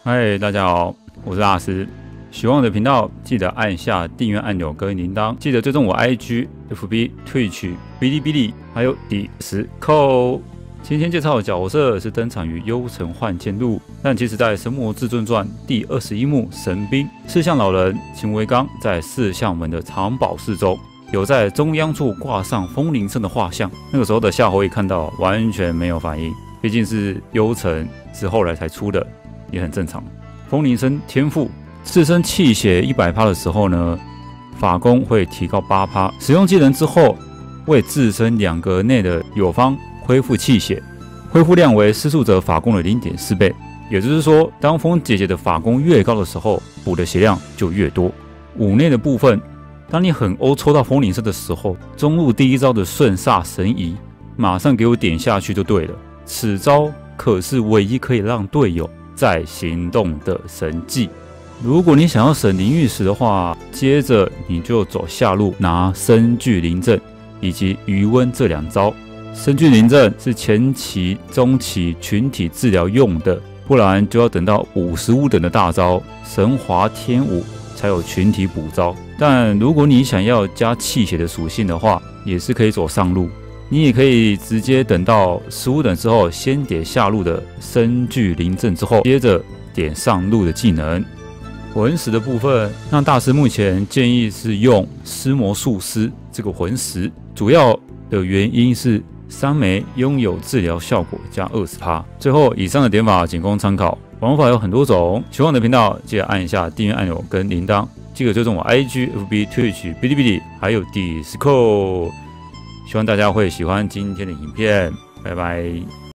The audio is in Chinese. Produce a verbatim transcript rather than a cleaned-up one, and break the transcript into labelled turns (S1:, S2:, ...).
S1: 嗨，大家好，我是阿斯。喜欢我的频道，记得按下订阅按钮跟铃铛，记得追踪我 I G、F B、Twitch、哔哩哔哩，还有 Discord。今天介绍的角色是登场于《幽城幻剑录》，但其实在《神魔至尊传》第二十一幕神兵四象老人秦维刚在四象门的藏宝室中，有在中央处挂上风铃声的画像。那个时候的夏侯乙看到完全没有反应，毕竟是幽城是后来才出的，也很正常。风铃声天赋，自身气血 百分之百 的时候呢，法攻会提高 百分之八， 使用技能之后，为自身两格内的友方恢复气血，恢复量为施术者法攻的 零点四 倍。也就是说，当风姐姐的法攻越高的时候，补的血量就越多。五内的部分，当你狠欧抽到风铃声的时候，中路第一招的瞬煞神移，马上给我点下去就对了。此招可是唯一可以让队友在行动的神技。如果你想要省灵玉石的话，接着你就走下路拿深具灵阵以及余温这两招。深具灵阵是前期、中期群体治疗用的，不然就要等到五十五等的大招神华天舞才有群体补招。但如果你想要加气血的属性的话，也是可以走上路。你也可以直接等到十五等之后，先点下路的深具灵阵之后，接着点上路的技能。魂石的部分，那大师目前建议是用尸魔术师这个魂石，主要的原因是三枚拥有治疗效果加 百分之二十。最后，以上的点法仅供参考，玩法有很多种。喜欢我的频道，记得按一下订阅按钮跟铃铛，记得追踪我 I G、F B、Twitch、哔哩哔哩，还有 Discord。希望大家会喜欢今天的影片，拜拜。